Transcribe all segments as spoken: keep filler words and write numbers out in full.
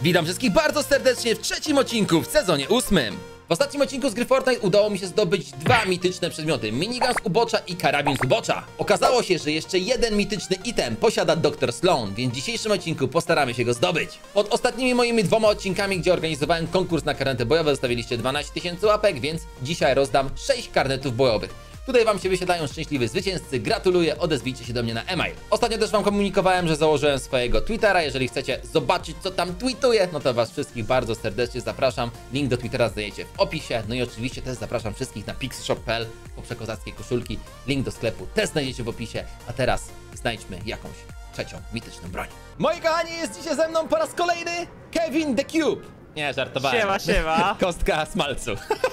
Witam wszystkich bardzo serdecznie w trzecim odcinku w sezonie ósmym. W ostatnim odcinku z gry Fortnite udało mi się zdobyć dwa mityczne przedmioty, minigun z ubocza i karabin z ubocza. Okazało się, że jeszcze jeden mityczny item posiada doktor Sloan, więc w dzisiejszym odcinku postaramy się go zdobyć. Pod ostatnimi moimi dwoma odcinkami, gdzie organizowałem konkurs na karnety bojowe, zostawiliście dwanaście tysięcy łapek, więc dzisiaj rozdam sześć karnetów bojowych. Tutaj wam się wysiadają szczęśliwi zwycięzcy, gratuluję, odezwijcie się do mnie na e-mail. Ostatnio też wam komunikowałem, że założyłem swojego Twittera, jeżeli chcecie zobaczyć, co tam tweetuję, no to was wszystkich bardzo serdecznie zapraszam. Link do Twittera znajdziecie w opisie, no i oczywiście też zapraszam wszystkich na pixshop kropka p l po przekozackie koszulki. Link do sklepu też znajdziecie w opisie, a teraz znajdźmy jakąś trzecią mityczną broń. Moi kochani, jest dzisiaj ze mną po raz kolejny Kevin the Cube. Nie, żartowałem. Siema, siema. Kostka smalcu.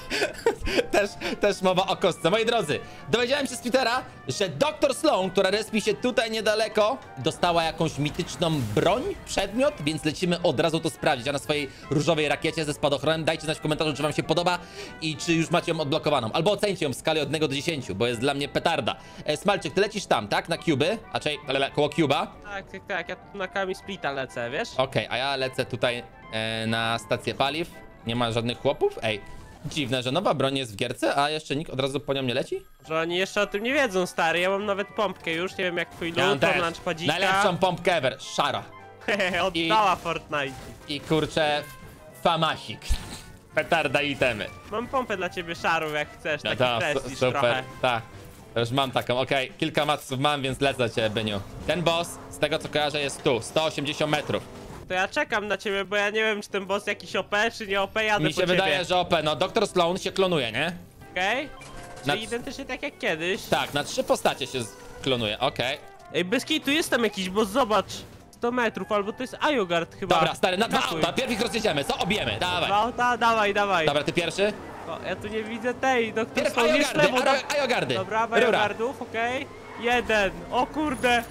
też, też mowa o kostce. Moi drodzy, dowiedziałem się z Twittera, że doktor Sloan, która respi się tutaj niedaleko, dostała jakąś mityczną broń, przedmiot, więc lecimy od razu to sprawdzić. A na swojej różowej rakiecie ze spadochronem dajcie znać w komentarzu, czy wam się podoba i czy już macie ją odblokowaną. Albo ocencie ją w skali od jednego do dziesięciu, bo jest dla mnie petarda. E, Smalczyk, ty lecisz tam, tak? Na Cuby? A czyli koło Cuba? Tak, tak, tak, ja tu na Kami Splita lecę, wiesz? Okej, okay, a ja lecę tutaj e, na stację paliw. Nie ma żadnych chłopów? Ej, dziwne, że nowa broń jest w gierce, a jeszcze nikt od razu po nią nie leci? Że oni jeszcze o tym nie wiedzą, stary, ja mam nawet pompkę już, nie wiem jak twój Ja mam lud, też mam lunchpadzika. najlepszą pompkę ever, szara. Oddała Fortnite. I kurczę, famasik. Petarda i itemy. Mam pompę dla ciebie szarą, jak chcesz, No taki to, prestiż super, trochę. tak. Już mam taką, okej, okay. Kilka matsów mam, więc lecę do ciebie, Byniu. Ten boss, z tego co kojarzę, jest tu, sto osiemdziesiąt metrów. To ja czekam na ciebie, bo ja nie wiem, czy ten boss jakiś O P, czy nie O P, jadę Mi się po wydaje, ciebie. że O P, no doktor Sloan się klonuje, nie? Okej? Okay? Na- Czyli identycznie tak jak kiedyś. Tak, na trzy postacie się klonuje, okej. Okay. Ej, bez kitu jest tam jakiś boss, zobacz. sto metrów, albo to jest Iogard chyba. Dobra, stary, na dwa Skakuj. auta, pierw ich rozjedziemy, co? Objemy, dawaj. No, ta, dawaj, dawaj. Dobra, ty pierwszy? O, ja tu nie widzę tej, doktor Pierw Sloan jest Ajogardy, lewo. Ajo- Ajogardy. Dobra, Rura. Ajogardów, okej. Okay. Jeden, o kurde.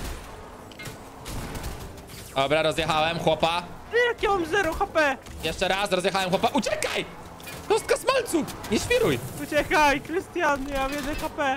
Dobra, rozjechałem chłopa. Jak ja mam zero H P. Jeszcze raz, rozjechałem chłopa. Uciekaj! Kostka smalcu! Nie świruj! Uciekaj, Krystian, ja mam jeden H P.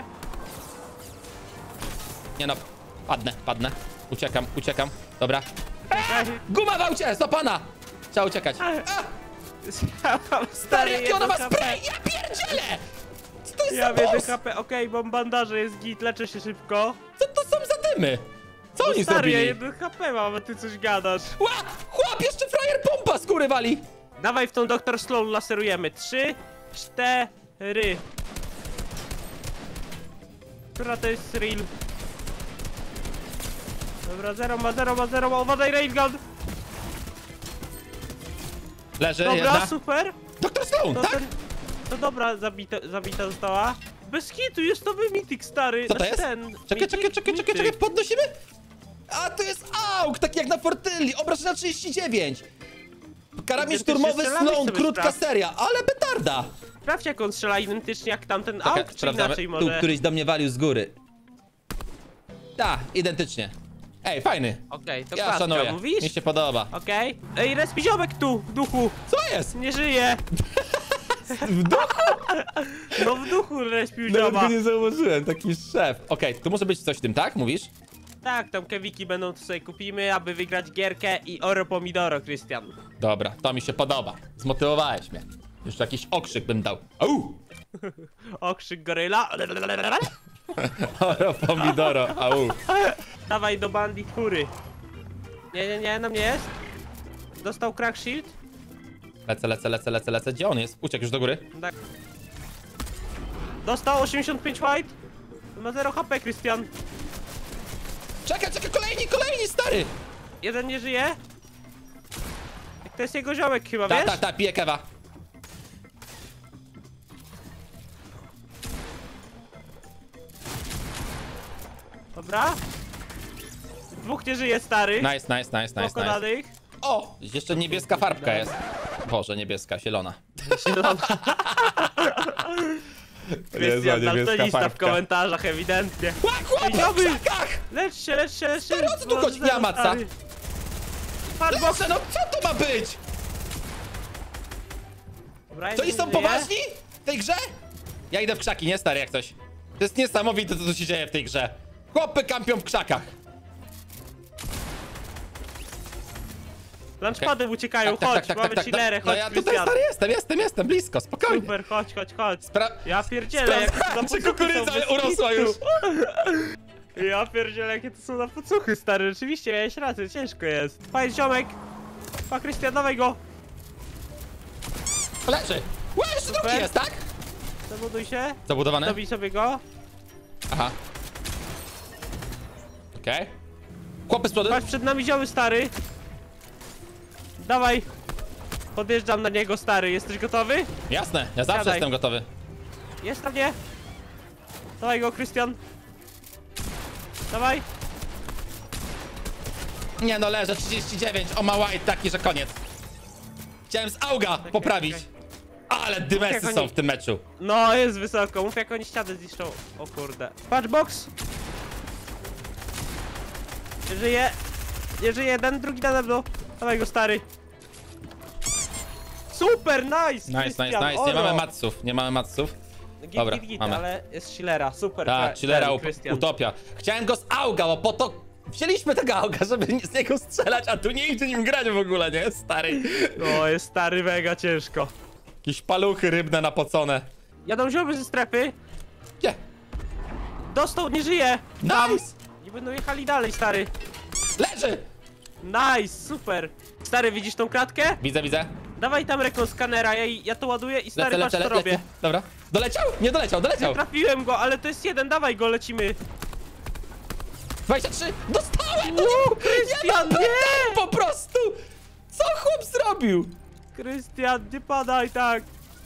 Nie no, padnę, padnę. Uciekam, uciekam. Dobra. Czekaj. Guma w aucie, stopana! Trzeba uciekać. A, Ja mam stary, jaki ona ma jeden H P. spray! Ja pierdzielę! Co to jest Ja mam za jeden boss? H P, okej, mam bandaże, jest git, leczę się szybko. Co to są za dymy? Co oni Stary, ja zrobili? jeden H P mam, a ty coś gadasz. Ła! Chłop, jeszcze frajer pompa z góry wali! Dawaj w tą doktor Sloan laserujemy. Trzy, cztery. Która to jest real? Dobra, zero ma, zero ma, zero ma, uważaj, railgun! Leży Dobra, jedna. super! doktor Sloan, To, tak? ten, to dobra, zabita, zabita została. Bez hitu, jest nowy mitik, stary. Co to Znaczy jest? Ten, Czekaj, mitik, czekaj, czekaj, czekaj, mitik. czekaj, podnosimy? A, to jest auk, taki jak na Fortylli, obrażenia trzydzieści dziewięć. Karabin Identycznie szturmowy strzelamy Sloan, sobie, krótka sprawdź. seria, ale petarda. Sprawdź, jak on strzela identycznie jak tamten Czekaj, auk, czy sprawdzamy. inaczej Tu może? któryś do mnie walił z góry. Tak, identycznie. Ej, fajny. Okej, to Ja klaska, szanuję, mówisz? mi się podoba. Okej. Ej, respi ziomek tu, w duchu. Co jest? Nie żyje. W duchu? No w duchu respił zioma. nie zauważyłem, taki szef. Okej, tu może być coś w tym, tak? Mówisz? Tak, tam kewiki będą, to sobie kupimy, aby wygrać gierkę i oro pomidoro, Krystian. Dobra, to mi się podoba. Zmotywowałeś mnie. Jeszcze jakiś okrzyk bym dał. Au! Okrzyk goryla. Oro pomidoro, au. Dawaj do bandit fury. Nie, nie, nie, na mnie jest. Dostał crack shield. Lecę, lecę, lecę, lecę, lecę. Gdzie on jest? Uciekł już do góry. Tak. Dostał osiemdziesiąt pięć white. Ma zero H P, Krystian. Czekaj, czekaj, kolejni, kolejni, stary! Jeden nie żyje. To jest jego ziomek chyba, Tak, wiesz? tak, tak, piję kewa. Dobra. Dwóch nie żyje, stary. Nice, nice, nice, nice, nice. Pokonanych. O! Jeszcze niebieska farbka jest. Boże, niebieska, zielona. Krystian, daltonista w komentarzach, ewidentnie. Ła, chłopie, w Ziomy! krzakach! Lecz się, lecz się, lecz się. Stary, o co tu chodzi? Nie ma matca. Hardbox. Boże, no co to ma być? Dobra, To oni jeden są żyje. poważni? W tej grze? Ja idę w krzaki, nie stary, jak coś. To jest niesamowite, co tu się dzieje w tej grze. Chłopy kampią w krzakach. Lunchpadem uciekają, Tak, chodź, tak, tak, mamy tak, tak, chillerę, No chodź, ja tutaj Krystian. stary jestem, jestem, jestem, blisko, spokojnie. Super, chodź, chodź, chodź. Spra Ja pierdzielę, jak to za Sprawdzałem, czy pocuchy kukurydza są bez urosła kitu. już. Ja pierdzielę, jakie to są za pocuchy, stary. Rzeczywiście, miałeś rację, ciężko jest. Fajny ziomek. Pa, Krystian, dawaj go. Leży. Ła, jeszcze drugi Super. jest, tak? Zabuduj się. Zabudowany? Dobij sobie go. Aha. Okej. Okay. Chłopy z przodu. Patrz, przed nami ziomy, stary. Dawaj. Podjeżdżam na niego, stary. Jesteś gotowy? Jasne, ja zawsze Siadaj. jestem gotowy. Jest tam, nie? Dawaj go, Krystian. Dawaj. Nie no, leżę, trzydzieści dziewięć, o ma white taki, że koniec. Chciałem z auga poprawić. czekaj. Ale dymesy Jak są oni- w tym meczu. No, jest wysoko. Mów, jak oni ścianę zniszczą. O kurde. Patrz, box. Nie żyje. Nie żyje jeden, drugi nade mną. Dawaj go, stary. Super, nice! Nice, Krystian, nice, nice. Nie oro. mamy matsów, nie mamy matsów. Git, Dobra, git, git, mamy. ale jest chillera, super. Tak, Fe- chillera ten, up- Krystian. utopia. Chciałem go z auga, bo po to wzięliśmy tego auga, żeby z niego strzelać, a tu nie idzie nim grać w ogóle, nie? Stary. No, jest stary, mega ciężko. Jakieś paluchy rybne napocone. Jadą ziomy ze strefy. Gdzie? Dostał, nie żyje. Nice! I będą jechali dalej, stary. Leży! Nice, super. Stary, widzisz tą kratkę? Widzę, widzę. Dawaj tam rekon skanera, ja, ja to ładuję i stary, Lecę, patrz lecę, co lecę, robię. lecę. Dobra. Doleciał? Nie doleciał, doleciał. Trafiłem go, ale to jest jeden, dawaj go, lecimy. dwadzieścia trzy! Dostałem! Uuu, Ja Krystian, nie! po prostu! Co chłop zrobił? Krystian, nie padaj tak.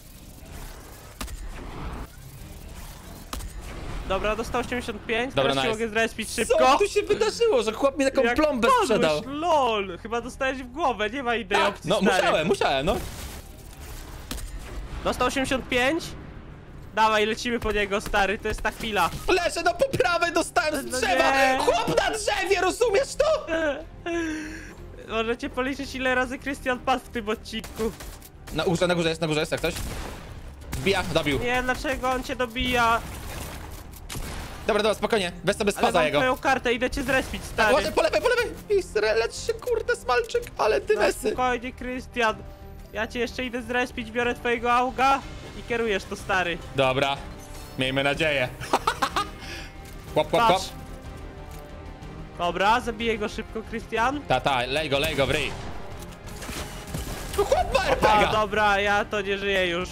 Dobra, dostał osiemdziesiąt pięć, Dobra, teraz się nice. mogę zrespić Co szybko. tu się wydarzyło, że chłop mi taką Jak plombę padłeś, sprzedał? lol, chyba dostałeś w głowę, nie ma innej Tak, opcji, no stary. musiałem, musiałem, no. Dostał osiemdziesiąt pięć. Dawaj, lecimy po niego, stary, to jest ta chwila. Leżę do po prawej, dostałem z No drzewa! nie. Chłop na drzewie, rozumiesz to? Możecie policzyć, ile razy Krystian padł w tym odcinku. Na górze, na górze jest, na górze jest, jak ktoś. Wbija, dobił. Nie, dlaczego on cię dobija? Dobra, dobra, spokojnie, weź sobie Ale spaza mam jego. twoją kartę, idę cię zrespić, stary. Ładnie, po lewej, po lewej! Isre, lecz się, kurde, smalczyk, ale ty No, mesy. spokojnie, Krystian. Ja cię jeszcze idę zrespić, biorę twojego auga i kierujesz to, stary. Dobra, miejmy nadzieję. Chłop, chłop, chłop. Patrz. Dobra, zabiję go szybko, Krystian. Ta, ta, lej go, lej go w ryj. No chłop ma A, er pe ga! dobra, ja to nie żyję już.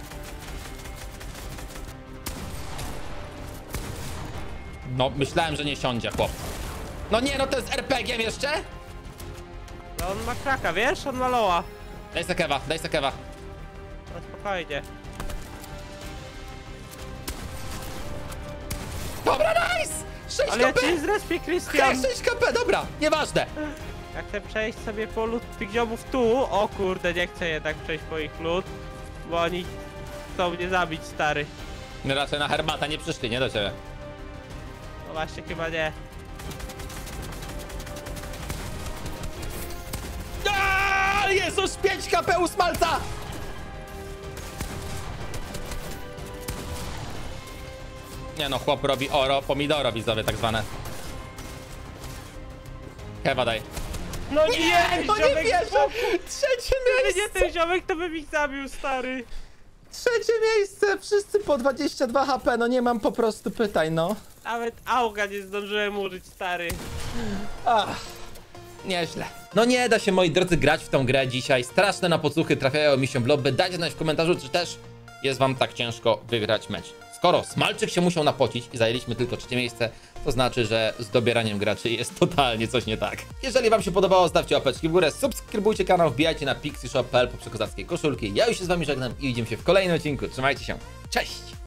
No, myślałem, że nie siądzie, chłop. No nie, no to jest er pe giem jeszcze? No on ma kraka, wiesz? On ma loa. Daj sakewa, daj sakewa. No spokojnie. Dobra, nice! sześć Ale ja ka pe! cię zrespię, Krystian. sześć ka pe, dobra, nieważne. Ja chcę przejść sobie po lód tych ziomów tu. O kurde, nie chcę jednak przejść po ich lód. Bo oni chcą mnie zabić, stary. No raczej na herbatę nie przyszli, nie do ciebie. No właśnie, chyba nie. Aaaa, Jezus, pięć ka pe u smalca! Nie no, chłop robi oro, pomidoro widzowie tak zwane. Kewa daj. No nie, Nie, no nie ziomek wierzę! znowu. Trzecie Gdyby nie miejsce! ten ziomek, to by ich zabił, stary. Trzecie miejsce! Wszyscy po dwadzieścia dwa ha pe, no nie mam po prostu pytań, no. Nawet auga nie zdążyłem użyć, stary. Ach, nieźle. No nie da się, moi drodzy, grać w tą grę dzisiaj. Straszne napocuchy trafiają mi się w lobby. Dajcie znać w komentarzu, czy też jest wam tak ciężko wygrać mecz. Skoro Smalczyk się musiał napocić i zajęliśmy tylko trzecie miejsce, to znaczy, że z dobieraniem graczy jest totalnie coś nie tak. Jeżeli wam się podobało, stawcie łapeczki w górę, subskrybujcie kanał, wbijajcie na pixie shop kropka p l po przekozackiej koszulki. Ja już się z wami żegnam i widzimy się w kolejnym odcinku. Trzymajcie się. Cześć!